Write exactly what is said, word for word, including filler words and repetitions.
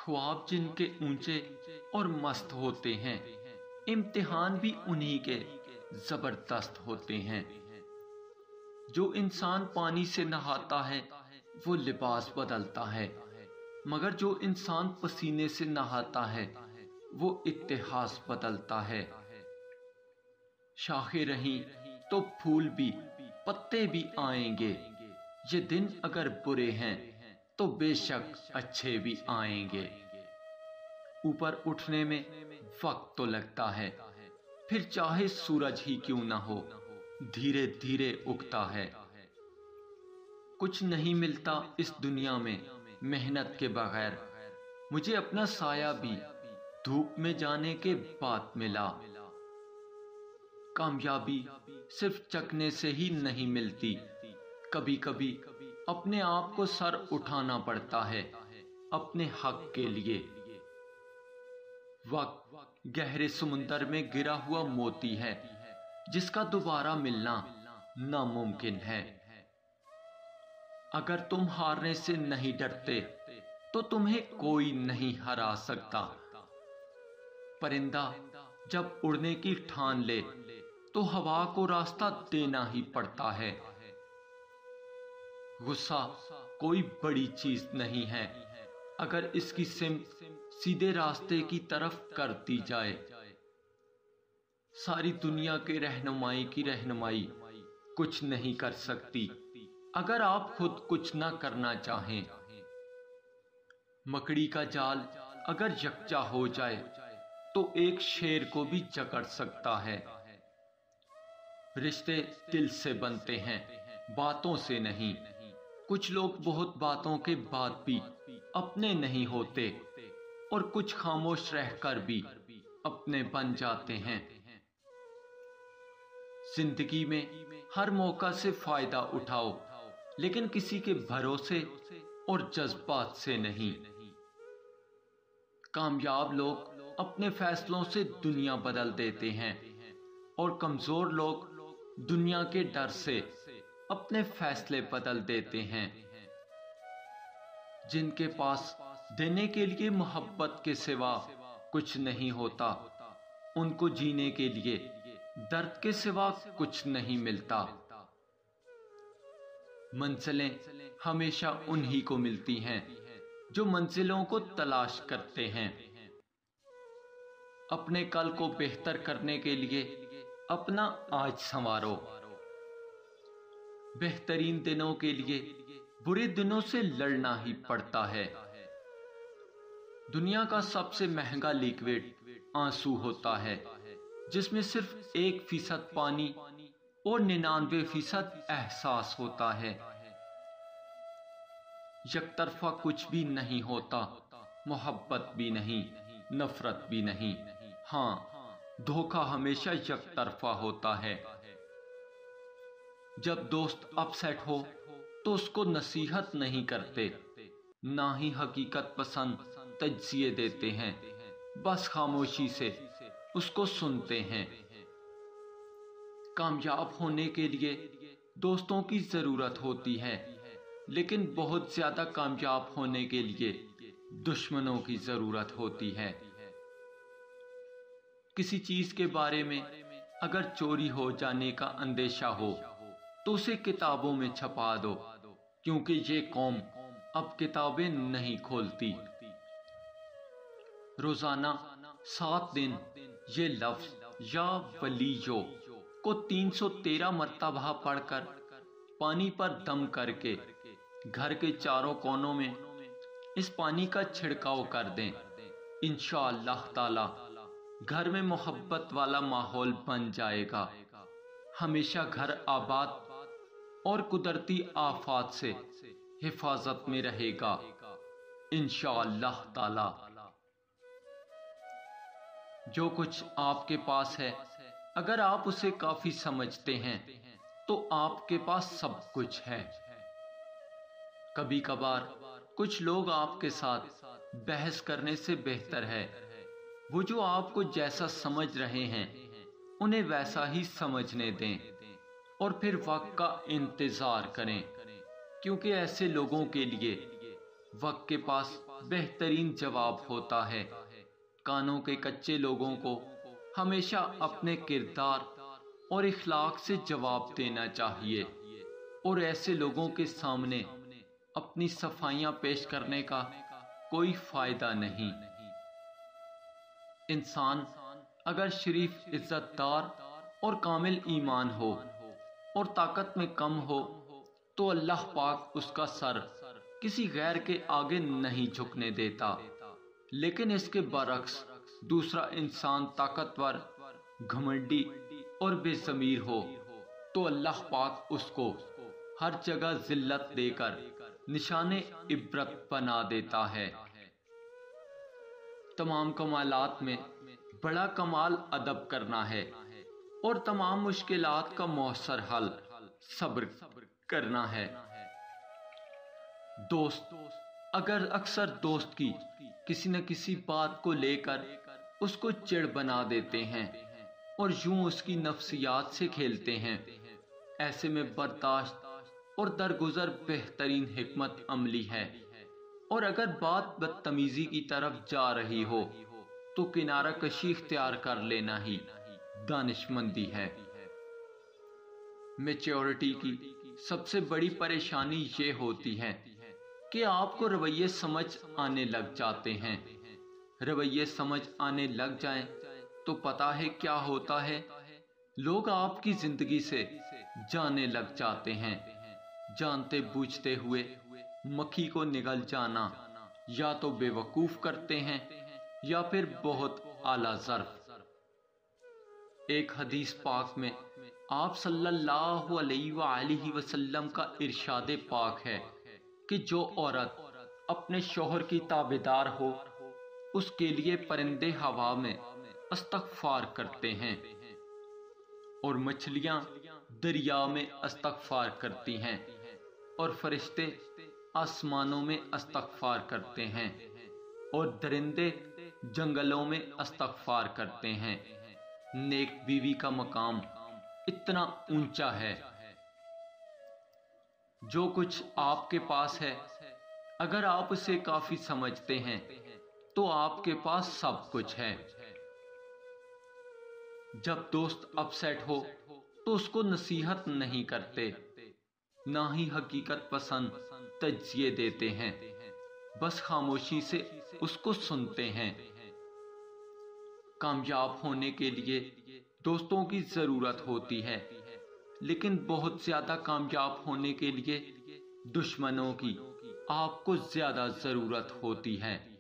ख्वाब जिनके ऊंचे और मस्त होते हैं, इम्तिहान भी उन्हीं के जबरदस्त होते हैं। जो इंसान पानी से नहाता है वो लिबास बदलता है, मगर जो इंसान पसीने से नहाता है वो इतिहास बदलता है। शाखे रहीं तो फूल भी पत्ते भी आएंगे, ये दिन अगर बुरे हैं तो बेशक अच्छे भी आएंगे। ऊपर उठने में वक्त तो लगता है, फिर चाहे सूरज ही क्यों ना हो धीरे धीरे उगता है। कुछ नहीं मिलता इस दुनिया में मेहनत के बगैर, मुझे अपना साया भी धूप में जाने के बाद मिला। कामयाबी सिर्फ चकने से ही नहीं मिलती, कभी कभी अपने आप को सर उठाना पड़ता है अपने हक के लिए। वक्त गहरे समुंदर में गिरा हुआ मोती है जिसका दोबारा मिलना नामुमकिन है। अगर तुम हारने से नहीं डरते तो तुम्हें कोई नहीं हरा सकता। परिंदा जब उड़ने की ठान ले तो हवा को रास्ता देना ही पड़ता है। गुस्सा कोई बड़ी चीज नहीं है अगर इसकी सिमत सीधे रास्ते की तरफ कर दी जाए। सारी दुनिया के रहनुमाई की रहनुमाई कुछ नहीं कर सकती अगर आप खुद कुछ ना करना चाहें। मकड़ी का जाल अगर यकजा हो जाए तो एक शेर को भी जकड़ सकता है। रिश्ते दिल से बनते हैं, बातों से नहीं। कुछ लोग बहुत बातों के बाद भी अपने नहीं होते और कुछ खामोश रहकर भी अपने बन जाते हैं। जिंदगी में हर मौका से फायदा उठाओ, लेकिन किसी के भरोसे और जज्बात से नहीं। कामयाब लोग अपने फैसलों से दुनिया बदल देते हैं और कमजोर लोग दुनिया के डर से अपने फैसले बदल देते हैं। जिनके पास देने के लिए मोहब्बत के सिवा कुछ नहीं होता, उनको जीने के लिए दर्द के सिवा कुछ नहीं मिलता। मंजिलें हमेशा उन्हीं को मिलती हैं जो मंजिलों को तलाश करते हैं। अपने कल को बेहतर करने के लिए अपना आज संवारो। बेहतरीन दिनों के लिए बुरे दिनों से लड़ना ही पड़ता है। दुनिया का सबसे महंगा लिक्विड आंसू होता है, जिसमें सिर्फ एक फीसद पानी और निन्यानवे फीसद एहसास होता है। यकतरफा कुछ भी नहीं होता, मोहब्बत भी नहीं, नफरत भी नहीं। हाँ, धोखा हमेशा यकतरफा होता है। जब दोस्त अपसेट हो तो उसको नसीहत नहीं करते, ना ही हकीकत पसंद तज्जिए देते हैं, बस खामोशी से उसको सुनते हैं। कामयाब होने के लिए दोस्तों की जरूरत होती है, लेकिन बहुत ज्यादा कामयाब होने के लिए दुश्मनों की जरूरत होती है। किसी चीज के बारे में अगर चोरी हो जाने का अंदेशा हो तो उसे किताबों में छपा दो, क्योंकि ये कौम अब किताबें नहीं खोलती। रोजाना सात दिन ये लफ्ज या वलीयो को तीन सौ तेरह मर्तबा पढ़कर पानी पर दम करके घर के चारों कोनों में इस पानी का छिड़काव कर दें। इंशाअल्लाह ताला घर में मोहब्बत वाला माहौल बन जाएगा। हमेशा घर आबाद और कुदरती आफात से हिफाजत में रहेगा इंशाअल्लाह ताला। जो कुछ आपके पास है, अगर आप उसे काफी समझते हैं तो आपके पास सब कुछ है। कभी कभार कुछ लोग आपके साथ बहस करने से बेहतर है वो जो आपको जैसा समझ रहे हैं उन्हें वैसा ही समझने दें और फिर वक्त का इंतजार करें, क्योंकि ऐसे लोगों के लिए वक्त के पास بہترین جواب ہوتا ہے۔ کانوں کے کچے لوگوں کو ہمیشہ اپنے کردار اور اخلاق سے جواب دینا چاہیے، اور ایسے لوگوں کے سامنے اپنی صفائیاں پیش کرنے کا کوئی فائدہ نہیں۔ انسان اگر شریف، عزت دار اور کامل ایمان ہو اور طاقت میں کم ہو تو اللہ پاک اس کا سر کسی غیر کے آگے نہیں جھکنے دیتا، لیکن اس کے برعکس دوسرا انسان طاقتور، گھمنڈی اور بے ضمیر ہو تو اللہ پاک اس کو ہر جگہ ذلت دے کر نشان عبرت بنا دیتا ہے۔ تمام کمالات میں بڑا کمال ادب کرنا ہے، اور تمام مشکلات کا مؤثر حل صبر کرنا ہے۔ دوست اگر اکثر دوست کی کسی نہ کسی بات کو لے کر اس کو چڑ بنا دیتے ہیں اور یوں اس کی نفسیات سے کھیلتے ہیں، ایسے میں برداشت اور درگزر بہترین حکمت عملی ہے، اور اگر بات بدتمیزی کی طرف جا رہی ہو تو کنارہ کشی اختیار کر لینا ہی دانشمندی ہے۔ میچورٹی کی سب سے بڑی پریشانی یہ ہوتی ہے کہ آپ کو رویے سمجھ آنے لگ جاتے ہیں۔ رویے سمجھ آنے لگ جائیں تو پتہ ہے کیا ہوتا ہے، لوگ آپ کی زندگی سے جانے لگ جاتے ہیں۔ جانتے بوجھتے ہوئے مکھی کو نگل جانا یا تو بے وقوف کرتے ہیں یا پھر بہت اعلیٰ ظرف۔ ایک حدیث پاک میں آپ صلی اللہ علیہ وآلہ وسلم کا ارشاد پاک ہے کہ جو عورت اپنے شوہر کی تابعدار ہو اس کے لیے پرندے ہوا میں استغفار کرتے ہیں، اور مچھلیاں دریا میں استغفار کرتی ہیں، اور فرشتے آسمانوں میں استغفار کرتے ہیں، اور درندے جنگلوں میں استغفار کرتے ہیں۔ نیک بیوی کا مقام اتنا اونچا ہے۔ جو کچھ آپ کے پاس ہے اگر آپ اسے کافی سمجھتے ہیں تو آپ کے پاس سب کچھ ہے۔ جب دوست اپ سیٹ ہو تو اس کو نصیحت نہیں کرتے، نہ ہی حقیقت پسند تجزیے دیتے ہیں، بس خاموشی سے اس کو سنتے ہیں۔ کامیاب ہونے کے لیے دوستوں کی ضرورت ہوتی ہے، لیکن بہت زیادہ کامیاب ہونے کے لیے دشمنوں کی آپ کو زیادہ ضرورت ہوتی ہے۔